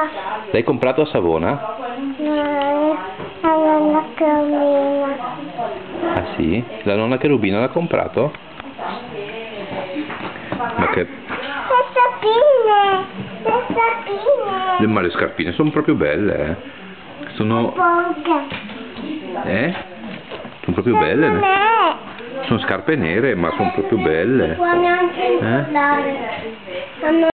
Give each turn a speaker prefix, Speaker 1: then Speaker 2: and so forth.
Speaker 1: L'hai comprato a Savona?
Speaker 2: No, la nonna Carolina.
Speaker 1: Ah sì? La nonna Cherubina l'ha comprato? Ma che...
Speaker 2: Le scarpine.
Speaker 1: Ma le scarpine sono proprio belle, eh. Sono...
Speaker 2: Poche.
Speaker 1: Sono proprio belle,
Speaker 2: Non
Speaker 1: né?
Speaker 2: è.
Speaker 1: Sono scarpe nere, ma sono proprio belle.
Speaker 2: Può neanche
Speaker 1: Eh?
Speaker 2: andare.